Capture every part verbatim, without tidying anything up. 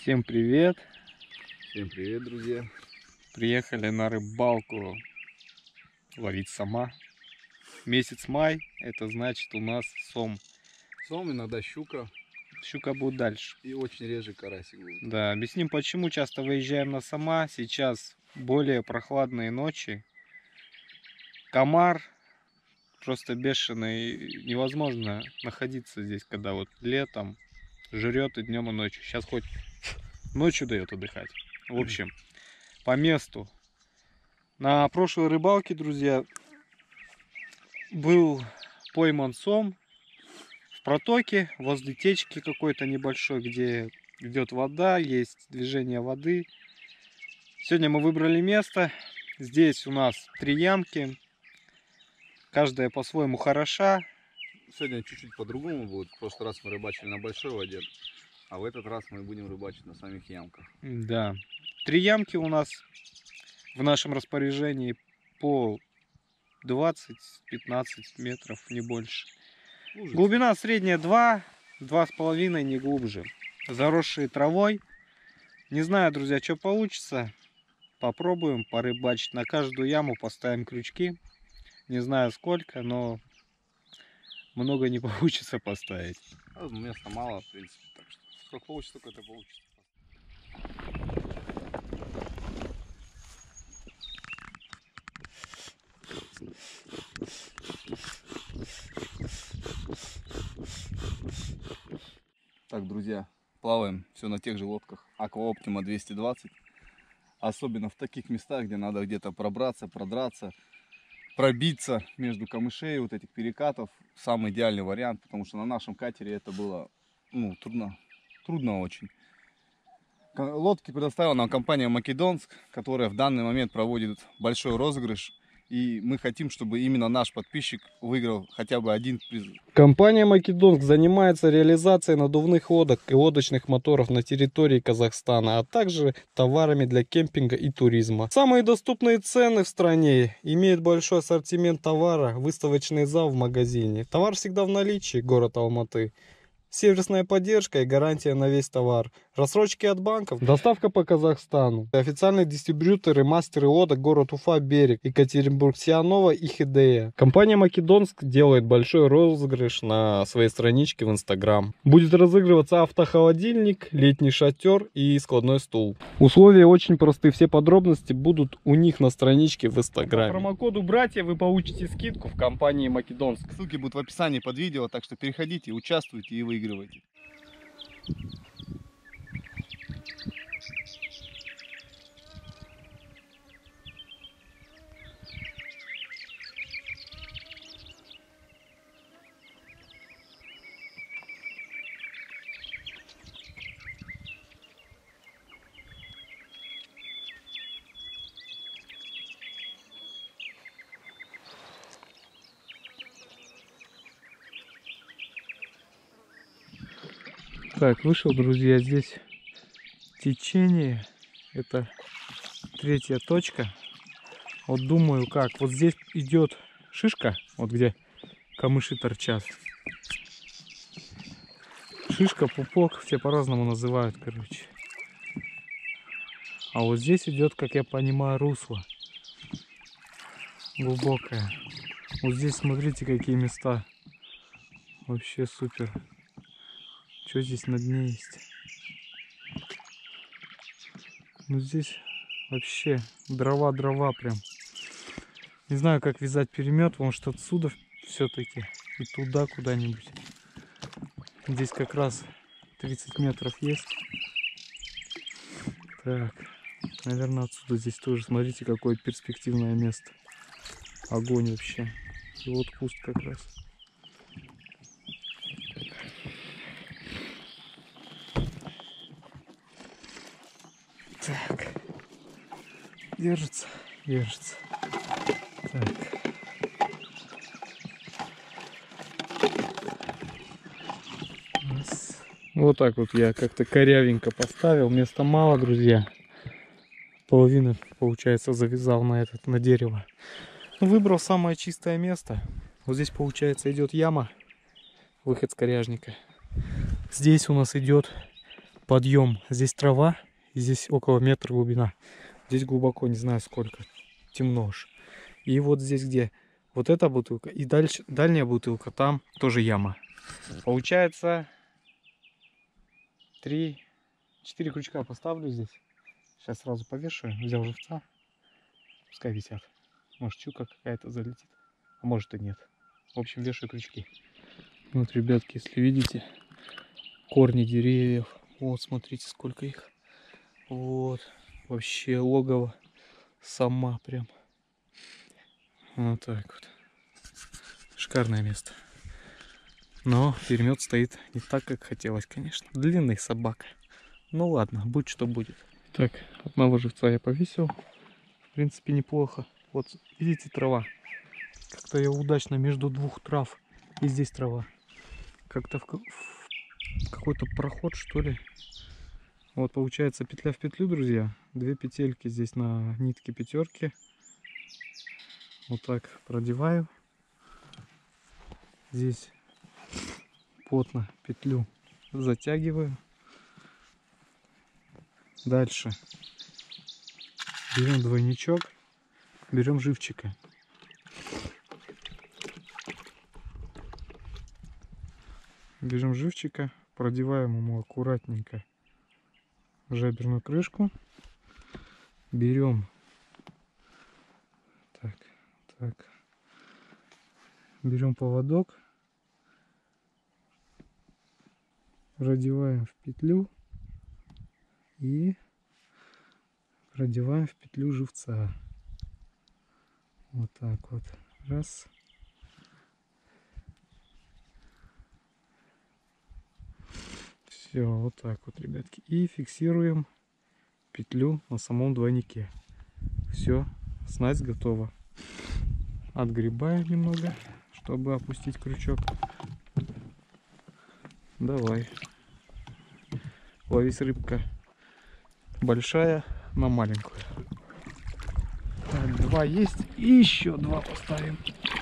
Всем привет! Всем привет, друзья! Приехали на рыбалку ловить сома. Месяц май, это значит у нас сом. Сом, иногда щука. Щука будет дальше. И очень реже карасик будет. Да, объясним почему часто выезжаем на сома. Сейчас более прохладные ночи. Комар просто бешеный. Невозможно находиться здесь, когда вот летом жрет и днем, и ночью. Сейчас хоть ночью дает отдыхать. В общем, по месту. На прошлой рыбалке, друзья, был пойман сом в протоке, возле течки какой-то небольшой, где идет вода, есть движение воды. Сегодня мы выбрали место. Здесь у нас три ямки. Каждая по-своему хороша. Сегодня чуть-чуть по-другому будет. В прошлый раз мы рыбачили на большой воде, а в этот раз мы будем рыбачить на самих ямках. Да. Три ямки у нас в нашем распоряжении по двадцать-пятнадцать метров, не больше. Лужица. Глубина средняя два, два с половиной, не глубже. Заросшие травой. Не знаю, друзья, что получится. Попробуем порыбачить. На каждую яму поставим крючки. Не знаю сколько, но много не получится поставить. Места мало, в принципе. Так что сколько получится, только это получится. Так, друзья, плаваем все на тех же лодках Aqua Optima двести двадцать. Особенно в таких местах, где надо где-то пробраться, продраться, пробиться между камышей, вот этих перекатов. Самый идеальный вариант, потому что на нашем катере это было ну, трудно, трудно очень. Лодки предоставила нам компания Македонск, которая в данный момент проводит большой розыгрыш. И мы хотим, чтобы именно наш подписчик выиграл хотя бы один приз. Компания Македонск занимается реализацией надувных лодок и лодочных моторов на территории Казахстана, а также товарами для кемпинга и туризма. Самые доступные цены в стране, имеет большой ассортимент товара, выставочный зал в магазине. Товар всегда в наличии, город Алматы. Сервисная поддержка и гарантия на весь товар. Рассрочки от банков. Доставка по Казахстану. Официальные дистрибьюторы, мастеры лодок, город Уфа, Берег, Екатеринбург, Сианова и Хидея. Компания Македонск делает большой розыгрыш на своей страничке в Инстаграм. Будет разыгрываться автохолодильник, летний шатер и складной стул. Условия очень простые. Все подробности будут у них на страничке в Инстаграме. По промокоду «Братья» вы получите скидку в компании Македонск. Ссылки будут в описании под видео, так что переходите, участвуйте и выигрывайте. Так, вышел, друзья, здесь течение, это третья точка. Вот думаю, как, вот здесь идет шишка, вот где камыши торчат. Шишка, пупок, все по-разному называют, короче. А вот здесь идет, как я понимаю, русло глубокое. Вот здесь смотрите, какие места, вообще супер. Что здесь на дне есть? Ну здесь вообще дрова-дрова прям. Не знаю, как вязать перемет, может отсюда все-таки и туда куда-нибудь. Здесь как раз тридцать метров есть. Так, наверное отсюда здесь тоже. Смотрите, какое перспективное место. Огонь вообще. И вот куст как раз. Так, держится, держится. Так. Раз. Вот так вот я как-то корявенько поставил. Места мало, друзья. Половину, получается, завязал на этот, на дерево. Выбрал самое чистое место. Вот здесь, получается, идет яма, выход с коряжника. Здесь у нас идет подъем. Здесь трава, и здесь около метра глубина. Здесь глубоко, не знаю сколько. Темно уж. И вот здесь где вот эта бутылка, и дальше дальняя бутылка, там тоже яма. Получается три, четыре крючка поставлю здесь. Сейчас сразу повешу. Взял живца. Пускай висят. Может, щука какая-то залетит. А может и нет. В общем, вешаю крючки. Вот, ребятки, если видите, корни деревьев. Вот, смотрите, сколько их. Вот. Вообще логово. Сама прям. Вот так вот. Шикарное место. Но перемет стоит не так, как хотелось, конечно. Длинный собака. Ну ладно, будь что будет. Так, одного живца я повесил. В принципе, неплохо. Вот, видите, трава. Как-то я удачно между двух трав. И здесь трава. Как-то в, в какой-то проход, что ли. Вот, получается, петля в петлю, друзья. Две петельки здесь на нитке пятерки. Вот так продеваю. Здесь плотно петлю затягиваю. Дальше берем двойничок, берем живчика. Берем живчика, продеваем ему аккуратненько жаберную крышку. Берем так, так. Берем поводок, продеваем в петлю и продеваем в петлю живца. Вот так вот. Раз. Все, вот так вот, ребятки. И фиксируем петлю на самом двойнике. Все, снасть готова. Отгребаем немного, чтобы опустить крючок. Давай. Ловись, рыбка. Большая на маленькую. Так, два есть. И еще два поставим.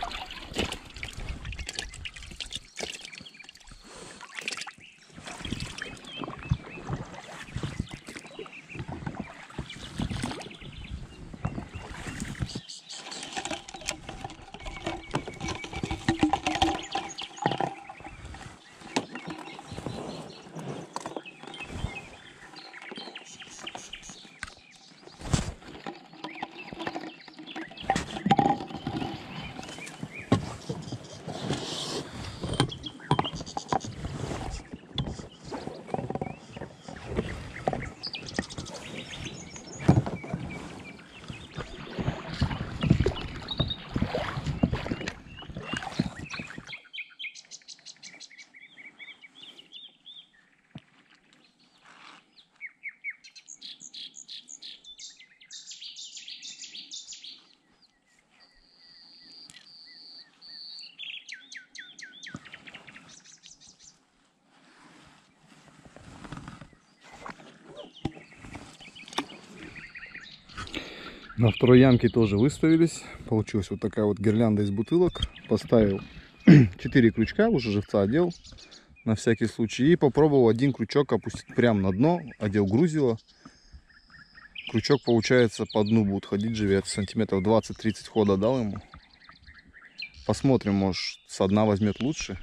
На второй ямке тоже выставились. Получилась вот такая вот гирлянда из бутылок. Поставил четыре крючка, уже живца одел на всякий случай. И попробовал один крючок опустить прямо на дно. Одел грузило. Крючок, получается, по дну будет ходить живет. Сантиметров двадцать-тридцать хода дал ему. Посмотрим, может, со дна возьмет лучше.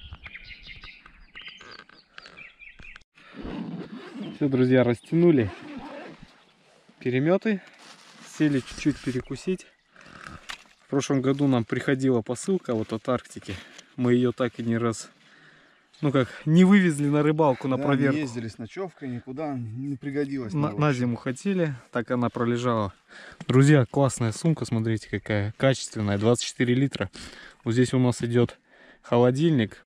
Все, друзья, растянули переметы. Сели чуть-чуть перекусить. В прошлом году нам приходила посылка вот от Арктики. Мы ее так и не раз, ну как, не вывезли на рыбалку, на да, проверку. Не ездили с ночевкой, никуда не пригодилась. На, на зиму хотели, так она пролежала. Друзья, классная сумка, смотрите какая, качественная, двадцать четыре литра. Вот здесь у нас идет холодильник.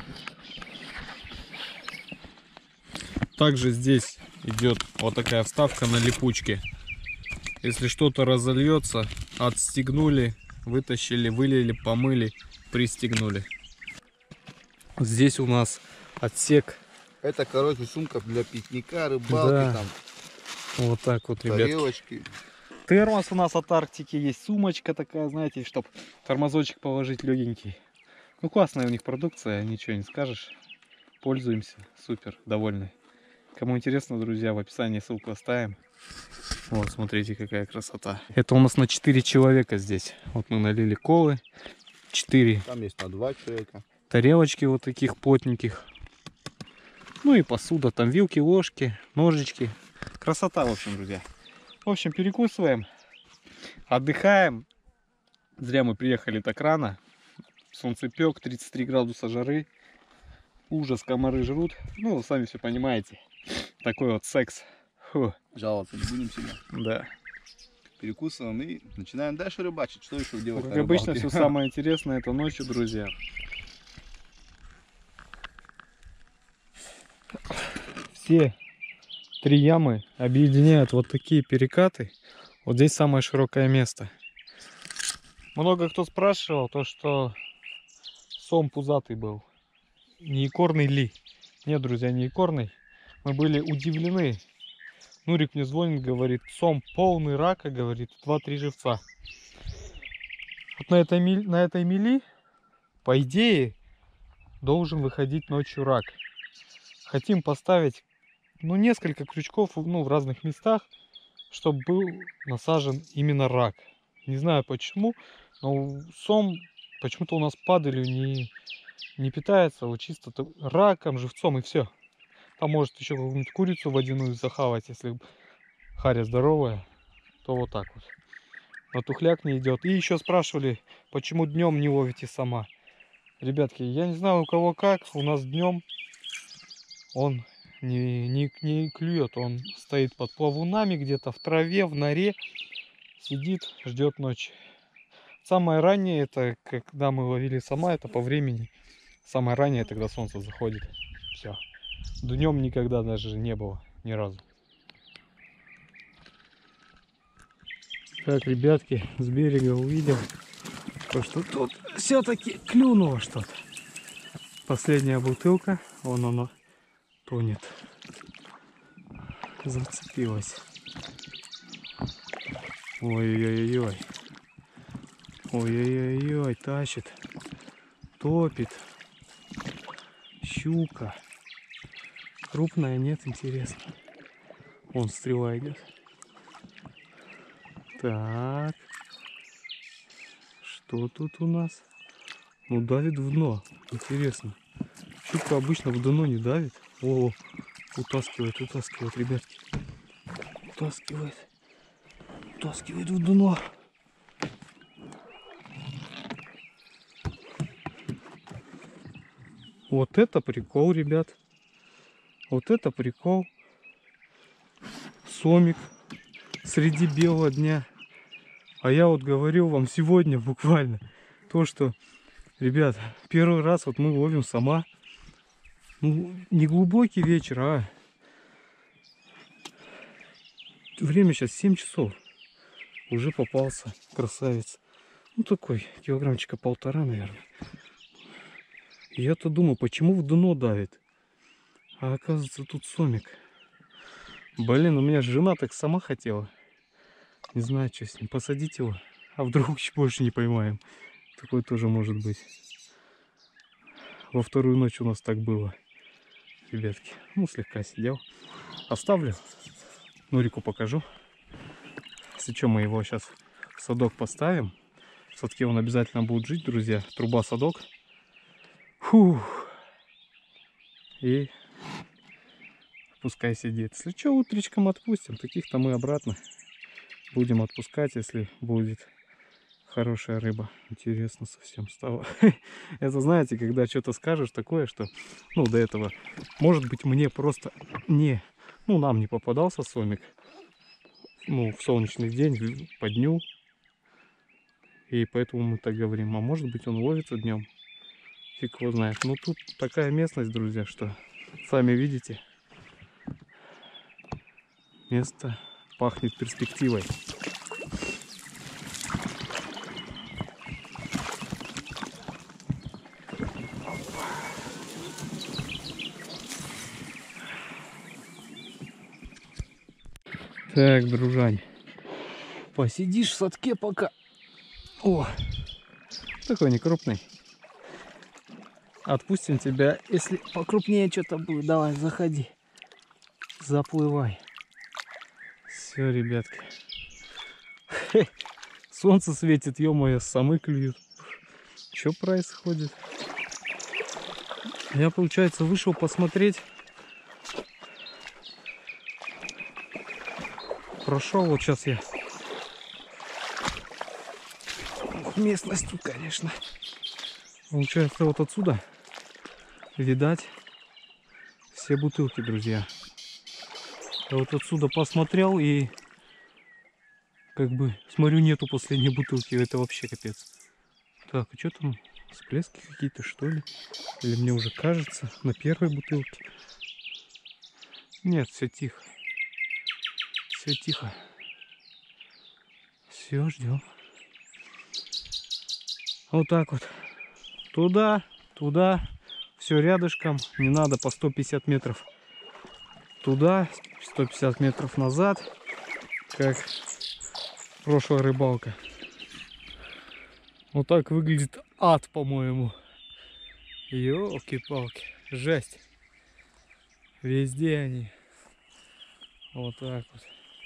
Также здесь идет вот такая вставка на липучке. Если что-то разольется, отстегнули, вытащили, вылили, помыли, пристегнули. Здесь у нас отсек. Это, короче, сумка для пикника, рыбалки, Да. там, Вот так вот, ребятки. тарелочки. Термос у нас от Арктики есть, сумочка такая, знаете, чтобы тормозочек положить легенький. Ну, классная у них продукция, ничего не скажешь. Пользуемся, супер, довольны. Кому интересно, друзья, в описании ссылку оставим. Вот, смотрите, какая красота. Это у нас на четыре человека здесь. Вот мы налили колы. четыре. Там есть на два человека. Тарелочки вот таких плотненьких. Ну и посуда. Там вилки, ложки, ножички. Красота, в общем, друзья. В общем, перекусываем. Отдыхаем. Зря мы приехали так рано. Солнцепек, тридцать три градуса жары. Ужас, комары жрут. Ну, вы сами все понимаете. Такой вот секс. Фу. Жаловаться не будем сильно. Да. Перекусываем и начинаем дальше рыбачить. Что еще делать? Как на обычно, рыбалке? все самое интересное это ночью, друзья. Все три ямы объединяют вот такие перекаты. Вот здесь самое широкое место. Много кто спрашивал, то что сом пузатый был. Не икорный ли? Нет, друзья, не икорный. Мы были удивлены. Нурик мне звонит, говорит, сом полный рака, говорит, два-три живца. Вот на этой, мили, на этой мели, по идее, должен выходить ночью рак. Хотим поставить, ну, несколько крючков, ну, в разных местах, чтобы был насажен именно рак. Не знаю почему, но сом почему-то у нас падалью не, не питается, вот чисто раком, живцом и все. Там может еще какую-нибудь курицу водяную захавать, если харя здоровая, то вот так вот. Но тухляк не идет. И еще спрашивали, почему днем не ловите сама. Ребятки, я не знаю у кого как, у нас днем он не, не, не клюет, он стоит под плавунами где-то в траве, в норе, сидит, ждет ночи. Самое раннее, это когда мы ловили сама, это по времени. Самое раннее, это когда солнце заходит. Все. Днем никогда даже не было, ни разу. Так, ребятки, с берега увидел, то, что тут все-таки клюнуло что-то. Последняя бутылка, вон оно тонет. Зацепилась. Ой-ой-ой-ой. Ой-ой-ой-ой, тащит. Топит. Щука. Крупная, нет, интересно. Вон стрела идет. Так. Что тут у нас? Ну, давит в дно. Интересно. Щука обычно в дно не давит. О, утаскивает, утаскивает, ребятки. Утаскивает. Утаскивает в дно. Вот это прикол, ребят. Вот это прикол. Сомик среди белого дня. А я вот говорил вам сегодня буквально то, что, ребят, первый раз вот мы ловим сама. Ну, не глубокий вечер, а время сейчас семь часов. Уже попался красавец. Ну такой, килограммчика полтора, наверное. И я-то думаю, почему в дно давит? А оказывается, тут сомик. Блин, у меня жена так сама хотела. Не знаю, что с ним. Посадить его. А вдруг больше не поймаем. Такое тоже может быть. Во вторую ночь у нас так было. Ребятки. Ну, слегка сидел. Оставлю. Нурику покажу. Если что, мы его сейчас в садок поставим. В садке он обязательно будет жить, друзья. Труба-садок. Фух. И пускай сидит. Если что, утречком отпустим. Таких-то мы обратно будем отпускать, если будет хорошая рыба. Интересно совсем стало. Это, знаете, когда что-то скажешь такое, что, ну, до этого, может быть, мне просто не, ну, нам не попадался сомик, ну, в солнечный день, по дню, и поэтому мы так говорим. А может быть, он ловится днем, фиг его знает. Но тут такая местность, друзья, что сами видите, место пахнет перспективой. Так, дружань, посидишь в садке пока. О, такой не крупный. Отпустим тебя, если покрупнее что-то будет. Давай, заходи. заплывай. Все, ребятки. Хе, солнце светит, ё-моё, самы клюют. Что происходит? Я, получается, вышел посмотреть. Прошел, вот сейчас я. Местность тут, конечно. Получается, вот отсюда видать все бутылки, друзья. Я вот отсюда посмотрел и как бы смотрю, нету последней бутылки. Это вообще капец. Так, а что там? Всплески какие-то, что ли? Или мне уже кажется на первой бутылке? Нет, все тихо. Все тихо. Все, ждем. Вот так вот. Туда, туда. Все рядышком. Не надо по сто пятьдесят метров. Туда, сто пятьдесят метров назад. Как прошлая рыбалка. Вот так выглядит ад, по-моему. Ёлки-палки. Жесть. Везде они. Вот так вот.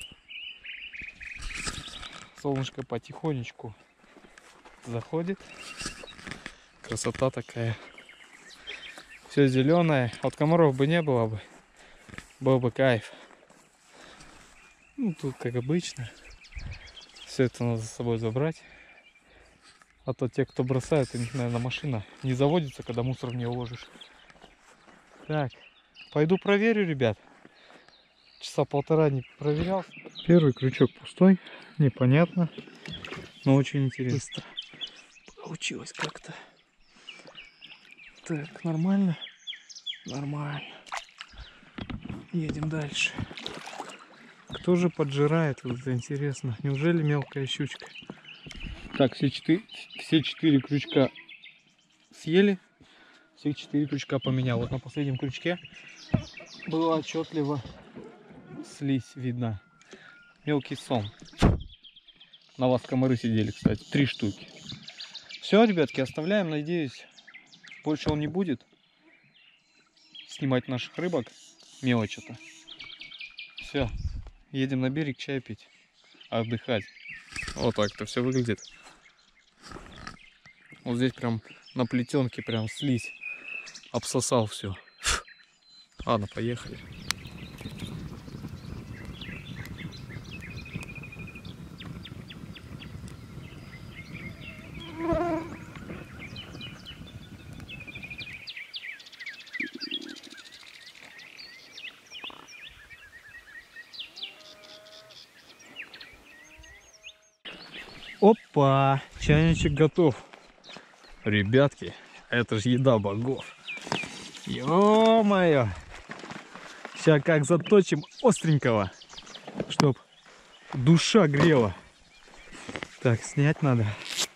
Солнышко потихонечку заходит. Красота такая. Все зеленое. Вот комаров бы не было бы. Был бы кайф. Ну, тут как обычно. Все это надо за собой забрать. А то те, кто бросают, у них, наверное, машина не заводится, когда мусор в нее ложишь. Так, пойду проверю, ребят. Часа полтора не проверял. Первый крючок пустой, непонятно, но очень интересно. Быстро получилось как-то. Так, нормально? Нормально. Едем дальше. Кто же поджирает? Вот это интересно. Неужели мелкая щучка? Так, все четыре, все четыре крючка съели. Все четыре крючка поменял. Вот на последнем крючке было отчетливо слизь видна. Мелкий сом. На вас комары сидели, кстати. Три штуки. Все, ребятки, оставляем. Надеюсь, больше он не будет снимать наших рыбок. Мелочь это. Все. Едем на берег чай пить. Отдыхать. Вот так это все выглядит. Вот здесь прям на плетенке прям слизь. Обсосал все. Ладно, поехали. Опа, чайничек готов. Ребятки, это же еда богов. Ё-моё. Сейчас как заточим остренького, чтоб душа грела. Так, снять надо.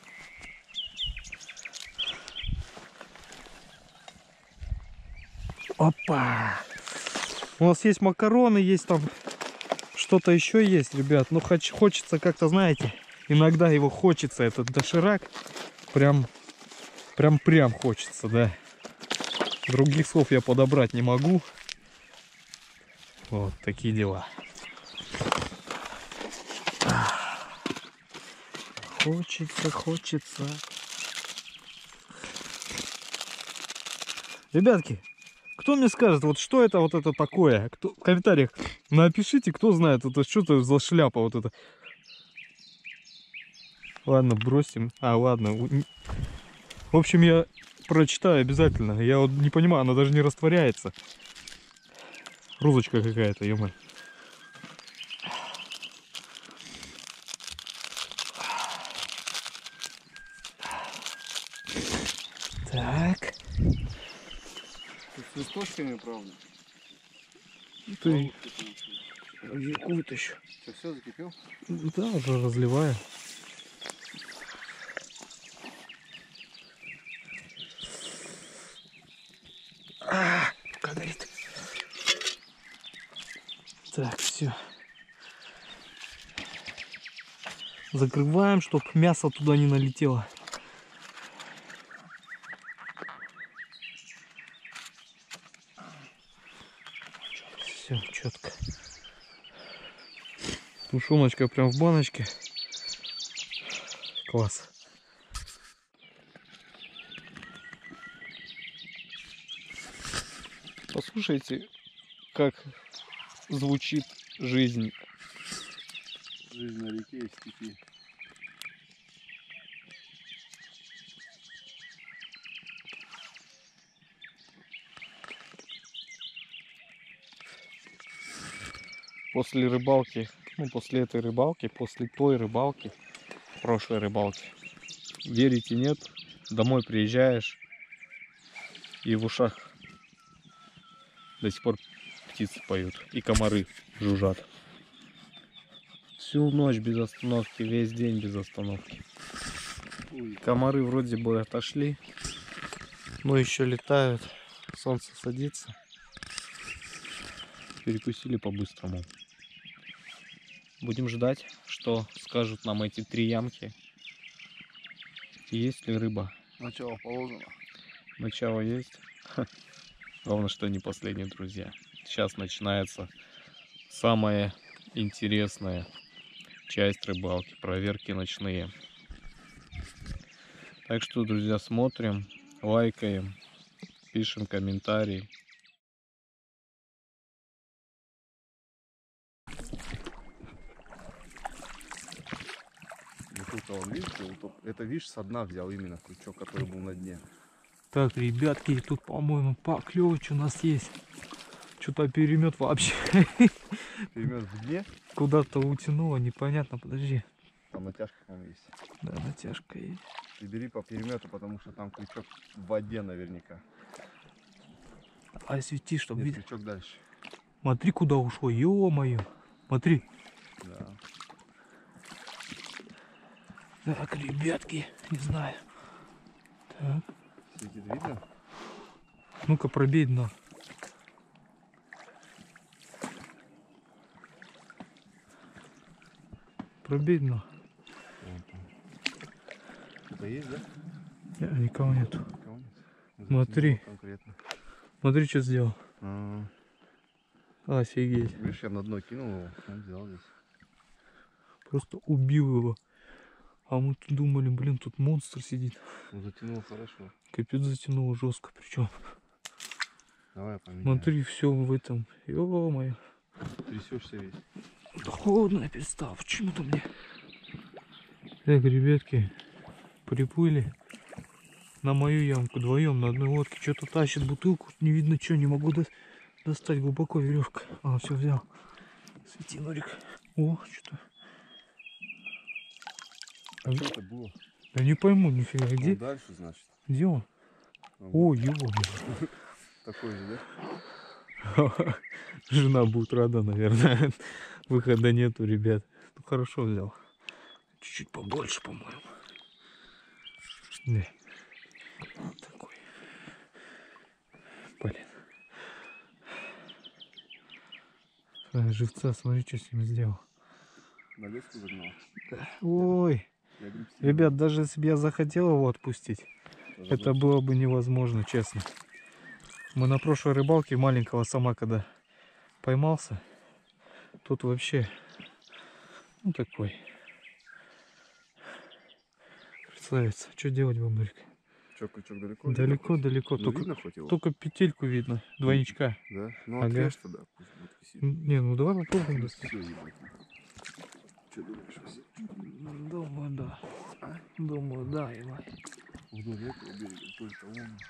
Опа. У нас есть макароны, есть там что-то еще есть, ребят. Ну, хоч хочется как-то, знаете, иногда его хочется, этот доширак. Прям, прям, прям хочется, да. Других слов я подобрать не могу. Вот такие дела. Хочется, хочется. Ребятки, кто мне скажет, вот что это вот это такое? Кто, в комментариях напишите, кто знает, это что-то за шляпа вот это. Ладно, бросим. А, ладно. В общем, я прочитаю обязательно. Я вот не понимаю, она даже не растворяется. Розочка какая-то, ё-моё. Так. С листочками, правда? Ты вытащу. Что, все закипел? Да, уже разливаю. А, горит. Так, все. Закрываем, чтобы мясо туда не налетело. Все четко. Тушеночка прям в баночке. Класс. Послушайте, как звучит жизнь. Жизнь на реке и степи. После рыбалки, ну после этой рыбалки, после той рыбалки, прошлой рыбалки, верите нет, домой приезжаешь и в ушах до сих пор птицы поют и комары жужжат. Всю ночь без остановки, весь день без остановки. Ой. Комары вроде бы отошли, но еще летают, солнце садится. Перекусили по-быстрому. Будем ждать, что скажут нам эти три ямки. Есть ли рыба? Начало положено. Начало есть. Главное, что не последние, друзья. Сейчас начинается самая интересная часть рыбалки. Проверки ночные. Так что, друзья, смотрим, лайкаем, пишем комментарии. Вот он, видите, вот это, видишь, со дна взял именно крючок, который был на дне. Так, ребятки, тут, по-моему, поклевочь у нас есть. Что-то перемет вообще. Перемет в дне. Куда-то утянуло, непонятно, подожди. Там натяжка, по-моему, есть. Да, натяжка есть. И бери по перемету, потому что там крючок в воде наверняка. А свети, чтобы Нет, видеть. крючок дальше. Смотри, куда ушло, ё-моё. Смотри. Да. Так, ребятки, не знаю. Так, Светит, видно? ну-ка пробей дно. Пробей дно. Это есть, да? Не, никого нету. Никого нет? Ну, Смотри. затянуло конкретно. Смотри, что сделал. А, Офигеть. видишь, я на дно кинул его, он взял здесь. Просто убил его. А мы тут думали, блин, тут монстр сидит. Ну, затянуло хорошо. Капец, затянуло жестко. Причем, Давай поменяем. смотри, все в этом. Ё-моё. Трясешься весь. Да холодная перестала. Почему-то мне. Так, ребятки, приплыли на мою ямку вдвоем на одной лодке. Что-то тащит бутылку. Не видно что, не могу до... достать глубоко веревка. А, все взял. Свети, Нурик. О, что-то. А что это было? Да не пойму нифига. Где? Он дальше, значит. Где он? А О, его. такой же, да? Жена будет рада, наверное. Выхода нету, ребят. Ну хорошо взял. Чуть-чуть побольше, по-моему. Да. Вот такой. Блин. А, живца, смотри, что с ним сделал. На леску загнал. Ой. Я говорю, Ребят, даже если бы я захотел его отпустить, это было бы невозможно, честно. Мы на прошлой рыбалке маленького сама когда поймался, тут вообще, ну такой, красавица. Что делать вам, Нурик? Че, крючок далеко? Далеко, далеко, Ну, только, видно хоть его? только петельку видно, двойничка. Да? Ну, Ага. отрежь тогда, пусть будет висеть. Не, ну давай попробуем достать. Все, ебать. Че думаешь, вообще? Думаю, да. Думаю, да, ебать. Вдоль этого берега только он.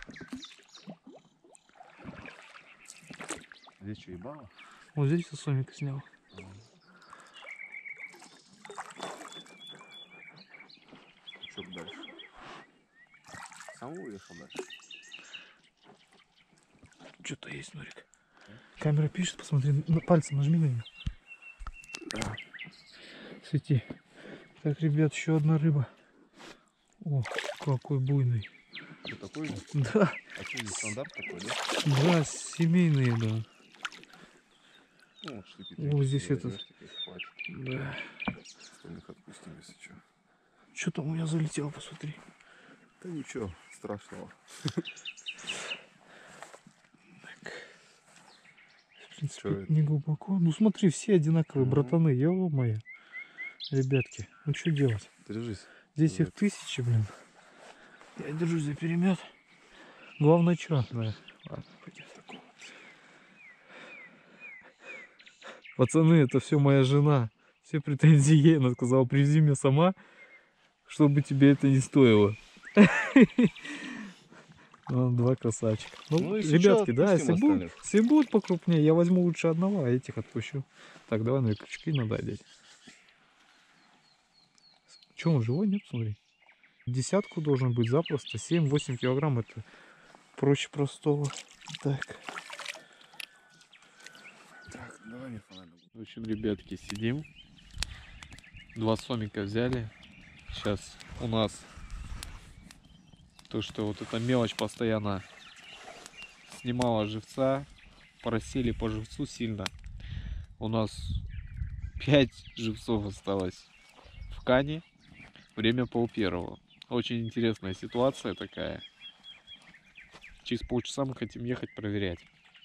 Здесь что, ебало? Вот здесь я сомик снял. Крючок дальше. Сам уехал дальше? Что-то есть, Нурик. Камера пишет, посмотри, на пальцем нажми на нее. Да. Свети. Так, ребят, еще одна рыба. О, какой буйный. Что, такой же? Да, А что, здесь стандарт такой, да? да, семейные, да. Ну, вот штуки. О, здесь три, этот. возьмешь, таких хватит. Да. Потом их отпустим, если что. Что там у меня залетело, посмотри. Да ничего страшного. В принципе, Чё это? не глубоко. Ну смотри, все одинаковые, Ага. братаны, ё-моё. Ребятки, ну что делать? Держись. Здесь их тысячи, блин. Я держусь за перемет. Главное, что? Да. Ладно, пойдем такого. Пацаны, это все моя жена. Все претензии ей. Она сказала, привези меня сама, чтобы тебе это не стоило. Ну, два красавчика. Ну, Ну, если ребятки, чё, да, отпустим если, будет, остальных. если будет покрупнее, я возьму лучше одного, а этих отпущу. Так, давай на крючки надо одеть. Че, он живой, нет, смотри? Десятку должен быть запросто. семь-восемь килограмм, это проще простого. Так. Так, давай мне фонарик. В общем, ребятки, сидим. Два сомика взяли. Сейчас у нас то, что вот эта мелочь постоянно снимала живца. Просили по живцу сильно. У нас пять живцов осталось в кане. Время пол первого. Очень интересная ситуация такая. Через полчаса мы хотим ехать проверять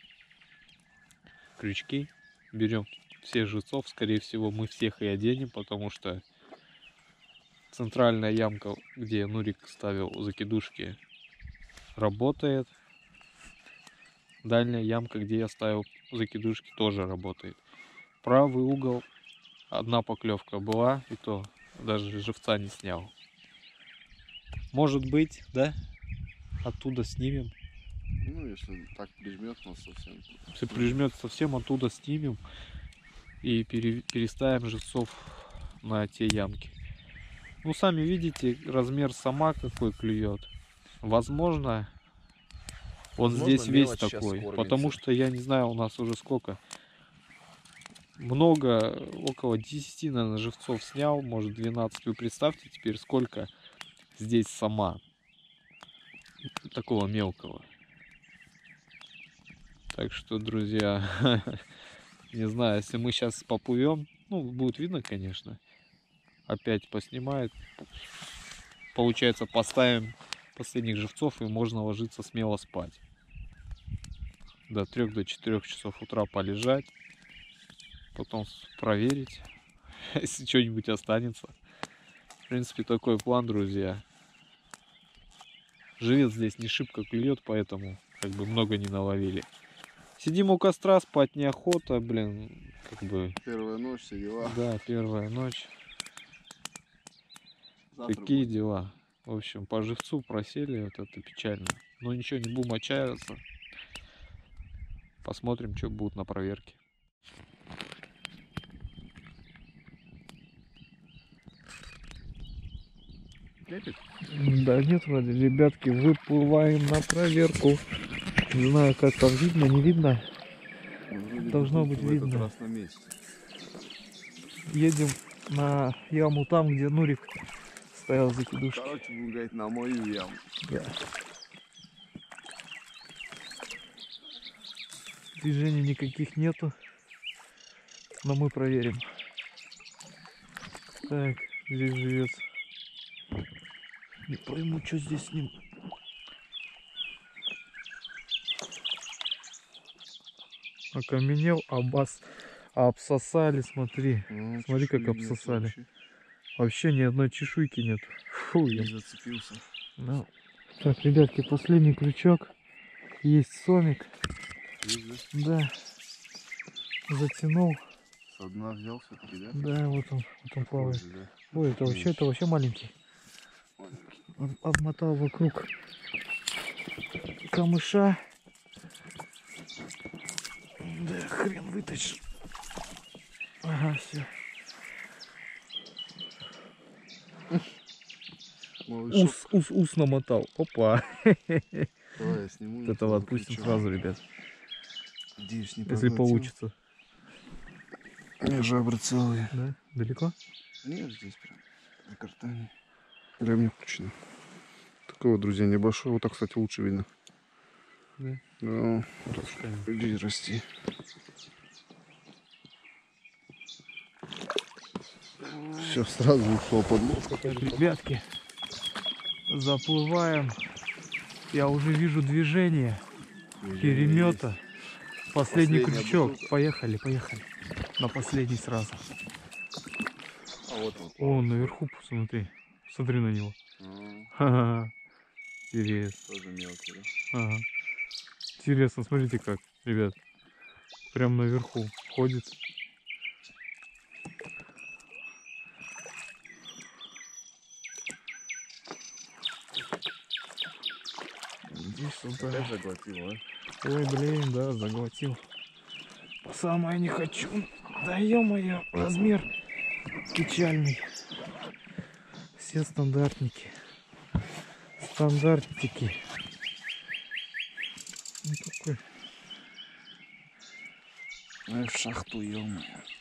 крючки. Берем всех живцов. Скорее всего, мы всех и оденем, потому что центральная ямка, где Нурик ставил закидушки, работает. Дальняя ямка, где я ставил закидушки, тоже работает. Правый угол, одна поклевка была, и то даже живца не снял. Может быть, да? Оттуда снимем. Ну, если так прижмет нас совсем. Если прижмет совсем, оттуда снимем и пере- переставим живцов на те ямки. Ну, сами видите, размер сама какой клюет. Возможно, он Возможно, здесь весь мелочь щас такой. кормится. Потому что я не знаю, у нас уже сколько. Много, около десяти, наверное, живцов снял, может двенадцать. Вы представьте теперь, сколько здесь сама. Такого мелкого. Так что, друзья, не знаю, если мы сейчас поплывем, ну, будет видно, конечно. Опять поснимает. Получается, поставим последних живцов, и можно ложиться смело спать. До трёх, до четырёх часов утра полежать. Потом проверить, если что-нибудь останется. В принципе, такой план, друзья. Живец здесь не шибко клюет, поэтому как бы много не наловили. Сидим у костра, спать неохота, блин, как бы... Первая ночь, все дела. Да, первая ночь. Завтра Такие будет. дела. В общем, по живцу просели, вот это печально. Но ничего, не будем отчаиваться. Посмотрим, что будет на проверке. Лепит? Да нет, вроде, ребятки, выплываем на проверку. Не знаю, как там видно, не видно. Ну, вроде Должно бы быть в этот видно. раз на месте. Едем на яму там, где Нурик стоял закидушки. Короче, будем говорить, на мою яму. Да. Движений никаких нету, но мы проверим. Так, здесь живец. Не пойму, что здесь с ним. Окаменел, обос... обсосали, смотри. Ну, Смотри, как чешуи нет обсосали. вообще. Вообще ни одной чешуйки нет. Фу, Не я... зацепился. Ну. Так, ребятки, последний крючок. Есть сомик. Есть, да? Да. Затянул. Со дна взял все-таки, да? Да, вот он, вот он плавает. Тоже, да? Ой, это вообще, это вообще маленький. Маленький. Он обмотал вокруг камыша. Да, хрен вытащишь. Ага, все. Малышок. Ус, ус, ус намотал. Опа. Давай я сниму. Вот этого отпустим крючок. сразу, ребят. Надеюсь, не Если проглотил. получится. Не, жабры целые. Да? Далеко? Нет, здесь прям на картане. Для меня включено. Такой вот, друзья, небольшой. Вот так, кстати, лучше видно. Да. Ну, иди расти. Все, сразу ушло под лодку. Так, ребятки, заплываем. Я уже вижу движение перемета. Последний Последняя крючок. бутылка. Поехали, поехали. На последний сразу. А вот он. О, наверху, посмотри. Смотри на него. А, Ха-ха. Интересно. тоже мелкий, да? Ага. Интересно, смотрите как, ребят. Прям наверху ходит. Иди сюда. Опять заглотил, а? Ой, блин, да, заглотил. Самое не хочу. Да ё-моё, размер печальный. Все стандартники. Стандартики. Ну, такой. Ай, в шахту, ё-моё.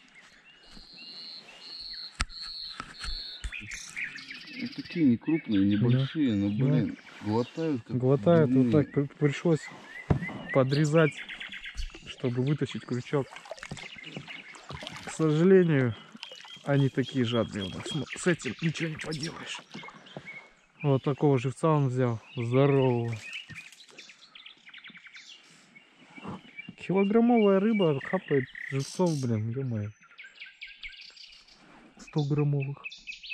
Ну, такие не крупные, небольшие, но, блин, глотают как Глотает, вот дурные. так при- пришлось подрезать, чтобы вытащить крючок. К сожалению, они такие жадные у нас. Ну, с этим ничего не поделаешь. Вот такого живца он взял. Здорового. Килограммовая рыба хапает живцов, блин, ё-моё. сто граммовых.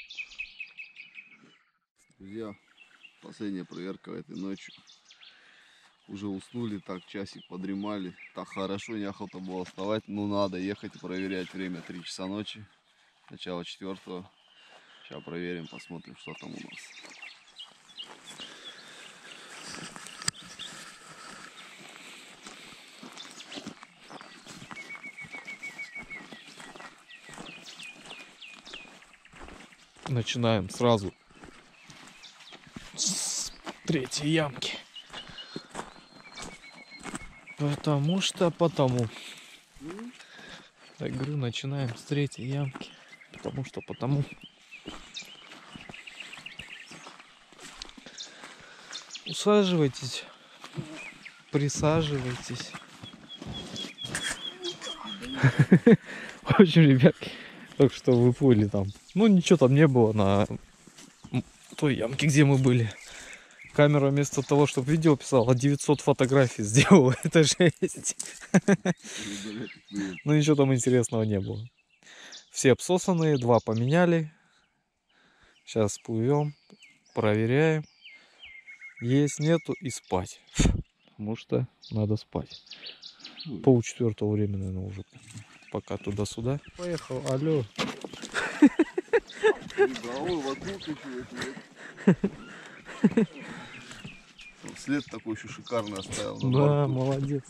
Друзья, последняя проверка этой ночью. Уже уснули, так часик подремали. Так хорошо, неохота было вставать. Ну надо ехать и проверять. Время три часа ночи. Начало четвертого. Сейчас проверим, посмотрим, что там у нас. Начинаем сразу с третьей ямки. Потому что потому. Так говорю, начинаем с третьей ямки. Потому что потому. Усаживайтесь. Присаживайтесь. В общем, ребят, только что выплыли там. Ну, ничего там не было на той ямке, где мы были. Камера вместо того, чтобы видео писала, девятьсот фотографий сделала. Это жесть. Но ничего там интересного не было. Все обсосанные, два поменяли. Сейчас плывем, проверяем. Есть, нету и спать. Потому что надо спать. Пол четвертого времени, наверное, уже. Пока туда-сюда. Поехал, алло. След такой еще шикарный оставил на Да, борту. молодец.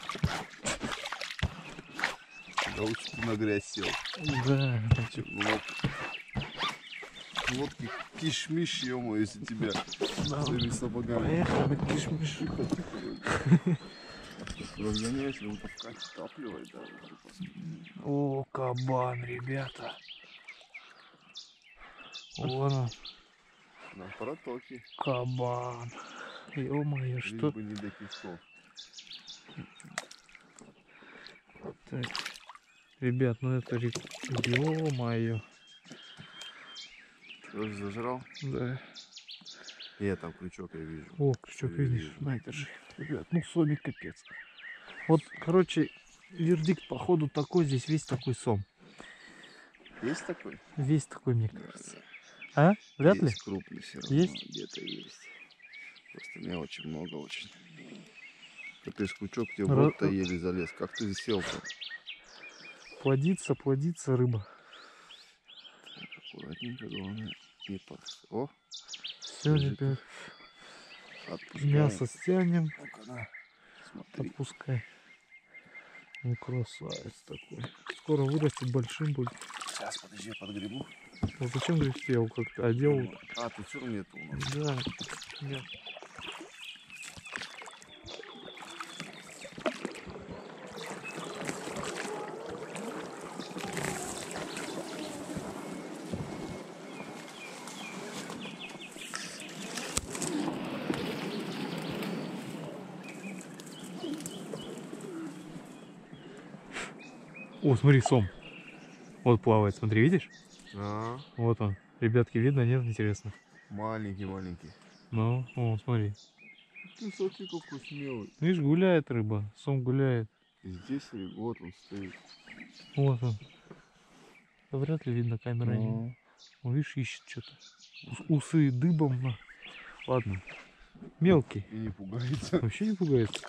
Да лучше ты на грязь сел. Да, хочу. Вот. Лодки кишмиш, ё если тебя своими сапогами. Поехали, кишмиш. Разгоняйся, он так втапливает даже. О, кабан, ребята. Вон он, На протоке. кабан. Ё-моё, Лишь что? бы не до песков. Так. Ребят, ну это рек... Ё-моё. Тоже зажрал? Да. И я там крючок я вижу. О, крючок, Всё, я видишь? вижу. На, держи. Ребят, ну сомик капец. Вот, короче, вердикт походу такой, здесь весь такой сом. Есть такой? Весь такой, мне кажется. А? Вряд ли? Есть крупный все равно. Есть? Где-то есть. Просто мелочи много очень. Капец, крючок тебе Ра- вот-то еле залез. Как ты сел-то? Плодится, плодится рыба. Так, аккуратненько, главное. Не под... О, Все, Держи-ка. ребят, отпускаем. мясо стянем. Ну-ка, на. Смотри. Отпускай. Ну, красавец такой. Скоро вырастет, большим будет. Сейчас, подожди, я подгребу. А зачем грести? Я его как-то одел. А, тут все равно нету у нас. Да. Нет. О, смотри, сом. Вот плавает, смотри, видишь? А, Вот он. Ребятки, видно, нет? Интересно. маленький, маленький. Ну, о, смотри. Ты смотри, какой смелый. Видишь, гуляет рыба. Сом гуляет. Здесь и вот он стоит. Вот он. Да вряд ли видно камерой. Ну. Он, видишь, ищет что-то. Усы дыбом. На. Ладно. Мелкий. И не пугается. Вообще не пугается.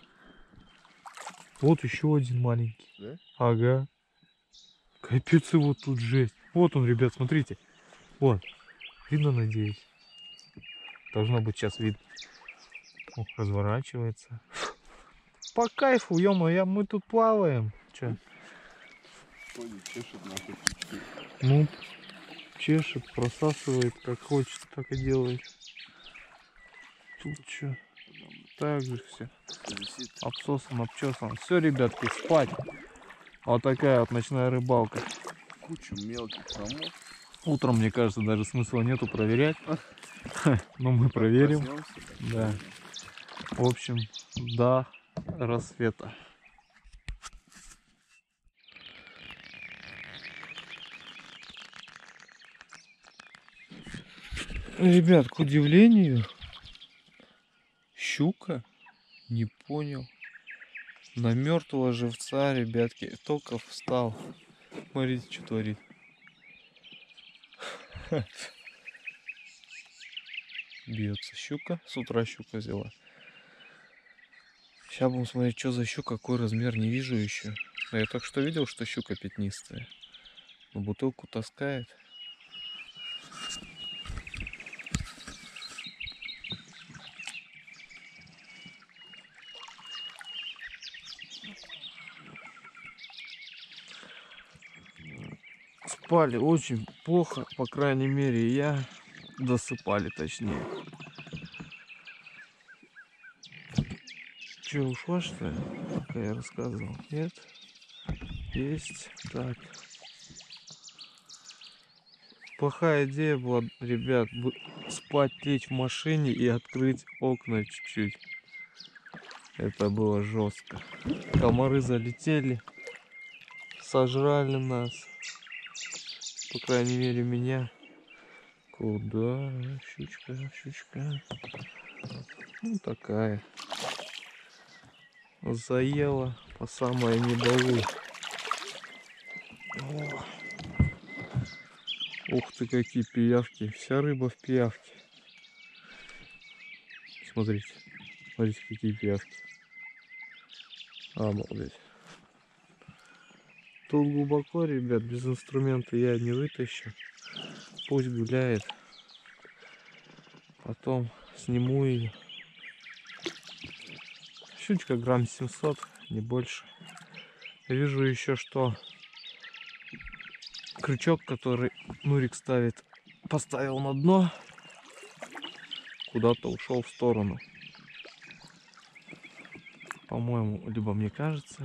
Вот еще один маленький. Да? Ага. Капец, его тут жесть. Вот он, ребят, смотрите. Вот. Видно, надеюсь. Должно быть сейчас видно. Ох, разворачивается. По кайфу, ё-моё, мы тут плаваем. Че? Ходит, чешет наши птички. Ну, чешет, просасывает, как хочет, так и делает. Тут что? Так же все. Висит. Обсосан, обчесан. Все, ребятки, спать. Вот такая вот ночная рыбалка. Кучу мелких хромов. Утром, мне кажется, даже смысла нету проверять. Но мы проверим. Проснемся. Да. В общем, до рассвета. Ребят, к удивлению, щука, не понял, на мертвого живца, ребятки, только встал. Смотрите, что творит. Бьется щука, с утра щука взяла. Сейчас будем смотреть, что за щука, какой размер, не вижу еще. Но я только что видел, что щука пятнистая. Но бутылку таскает. Спали очень плохо, по крайней мере, я досыпали, точнее. Че, ушла, что ли? Пока я рассказывал. Нет? Есть. Так. Плохая идея была, ребят, спать, лечь в машине и открыть окна чуть-чуть. Это было жестко. Комары залетели, сожрали нас. По крайней мере, меня. Куда? Щучка, щучка. Ну, такая. Заела по самое не балуй. О. Ух ты, какие пиявки. Вся рыба в пиявке. Смотрите. Смотрите, какие пиявки. Обалдеть. Тут глубоко, ребят, без инструмента я не вытащу. Пусть гуляет. Потом сниму ее. Щучка грамм семьсот, не больше. Вижу еще, что крючок, который Нурик ставит, поставил на дно, куда-то ушел в сторону. По-моему, либо мне кажется,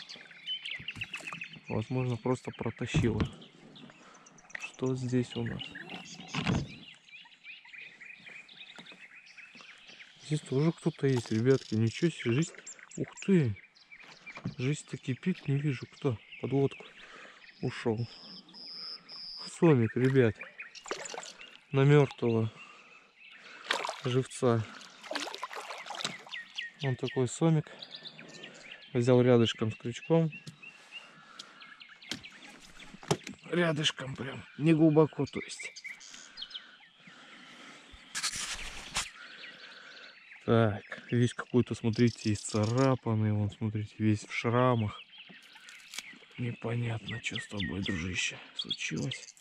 возможно, просто протащило. Что здесь у нас? Здесь тоже кто-то есть, ребятки. Ничего себе, жизнь. Ух ты! Жизнь-то кипит, не вижу, кто под лодку ушел. Сомик, ребят. На мертвого живца. Он такой сомик. Взял рядышком с крючком. Рядышком прям. Не глубоко, то есть. Так, весь какой-то, смотрите, исцарапанный. Вон, смотрите, весь в шрамах. Непонятно, что с тобой, дружище, случилось.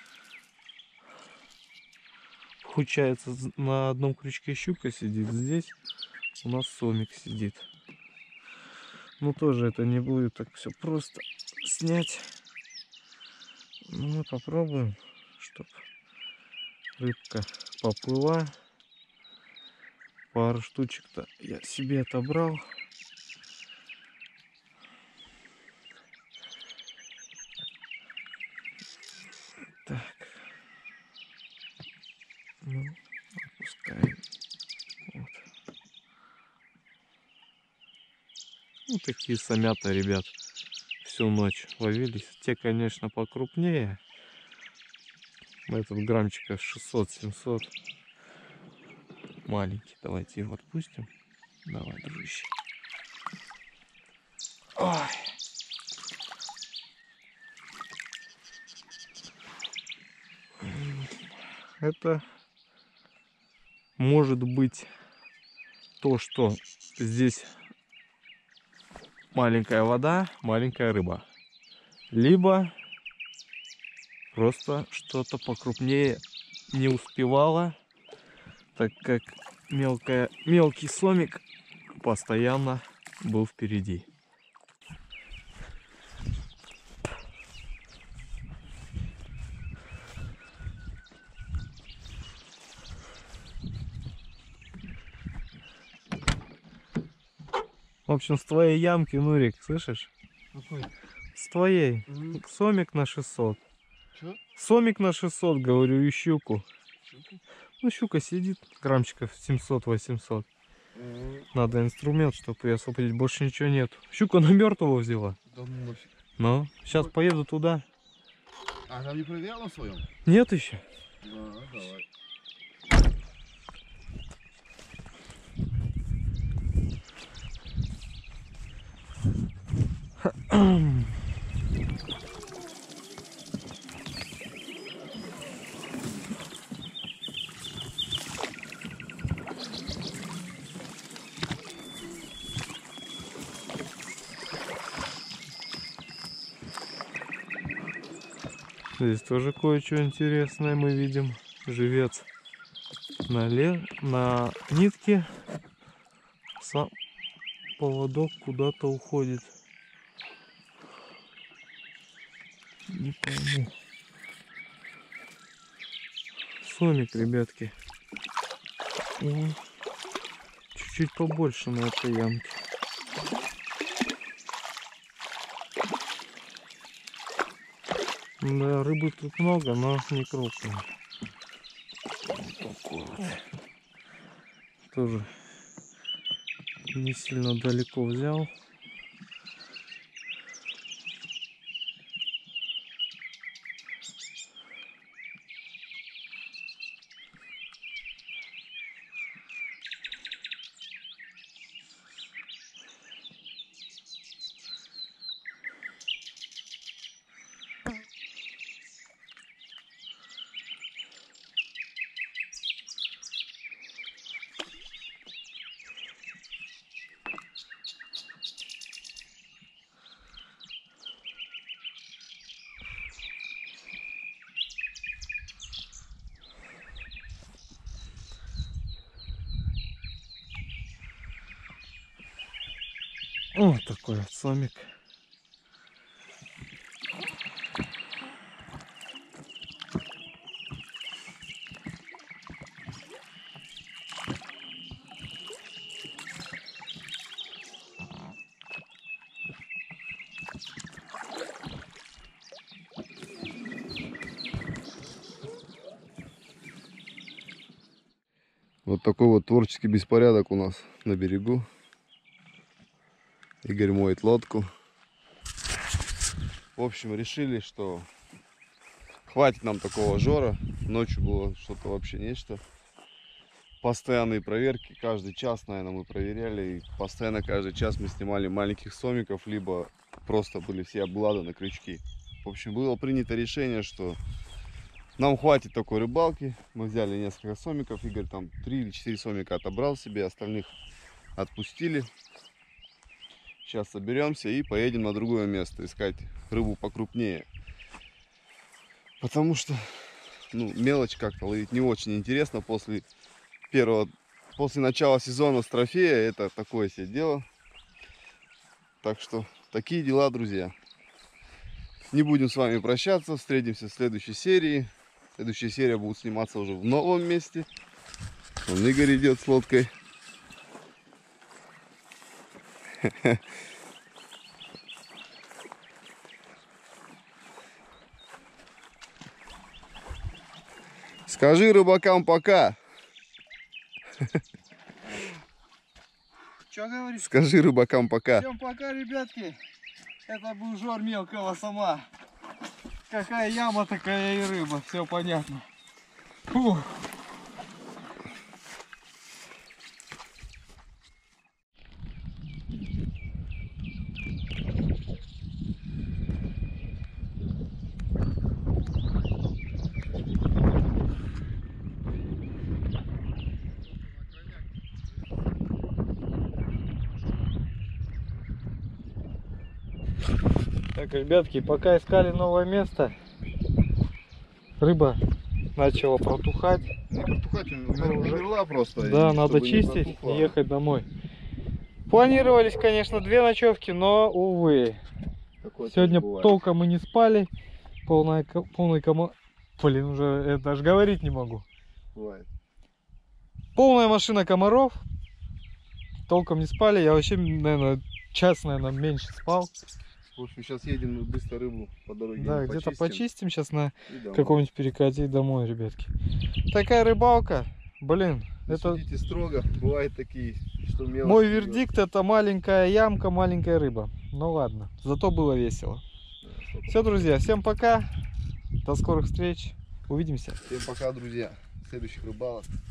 Получается, на одном крючке щука сидит, здесь у нас сомик сидит. Ну, тоже это не будет так все просто снять. Ну, мы попробуем, чтобы рыбка поплыла. Пару штучек-то я себе отобрал. Так. Ну, опускаем. Вот. Ну, такие самята, ребят, всю ночь ловились. Те, конечно, покрупнее. Этот граммчика шестьсот-семьсот. Маленький. Давайте его отпустим. Давай, дружище. Ой. Это может быть то, что здесь маленькая вода, маленькая рыба. Либо просто что-то покрупнее не успевало, так как мелкая, мелкий сомик постоянно был впереди. В общем, с твоей ямки, Нурик, слышишь? Какой? С твоей. Мгм. Сомик на шестьсот. Чё? Сомик на шестьсот, говорю, и щуку. Щуку? Ну, щука сидит граммчиков семьсот-восемьсот. М, Надо инструмент, чтобы ее освободить. Больше ничего нет. Щука на мертвого взяла. Да ну нафиг. Ну, сейчас Ой. поеду туда. А там не проверял на своем? Нет еще. Да, давай. Здесь тоже кое-что интересное мы видим. Живец на, ле... на нитке. Сам поводок куда-то уходит. Не пойму. Сомик, ребятки. О, чуть-чуть побольше на этой ямке. Да, рыбы тут много, но не крупные. Вот такой вот. Тоже не сильно далеко взял. Вот такой вот сомик. Вот такой вот творческий беспорядок у нас на берегу. Игорь моет лодку. В общем, решили, что хватит нам такого жора. Ночью было что-то вообще нечто. Постоянные проверки. Каждый час, наверное, мы проверяли. И постоянно каждый час мы снимали маленьких сомиков, либо просто были все облады на крючки. В общем, было принято решение, что нам хватит такой рыбалки. Мы взяли несколько сомиков. Игорь там три или четыре сомика отобрал себе, остальных отпустили. Сейчас соберемся и поедем на другое место искать рыбу покрупнее. Потому что ну, мелочь как-то ловить не очень интересно после первого, после начала сезона с трофея. Это такое себе дело. Так что такие дела, друзья. Не будем с вами прощаться. Встретимся в следующей серии. Следующая серия будет сниматься уже в новом месте. Вон Игорь идет с лодкой. Скажи рыбакам пока. Что говоришь? Скажи рыбакам пока. Всем пока, ребятки. Это был жор мелкого сама. Какая яма, такая и рыба. Все понятно. Фух. Так, ребятки, пока искали новое место, рыба начала протухать. Не протухать, Ну, уже- умерла просто. Да, и надо чтобы не чистить протухла. и ехать домой. Планировались, конечно, две ночевки, но, увы. Такое Сегодня тоже бывает. толком мы не спали. Полная, ко- полный кома... Блин, уже это даже говорить не могу. Бывает. Полная машина комаров. Толком не спали. Я вообще, наверное, час, наверное, меньше спал. В общем, сейчас едем быстро рыбу по дороге. Да, где-то почистим сейчас на И домой. каком-нибудь перекате и домой, ребятки. Такая рыбалка. Блин, Не это судите строго, бывают такие, что мелочь. мой бьет. вердикт, это маленькая ямка, маленькая рыба. Ну ладно, зато было весело. Да, что-то. Все, друзья, всем пока. До скорых встреч. Увидимся. Всем пока, друзья. Следующих рыбалок.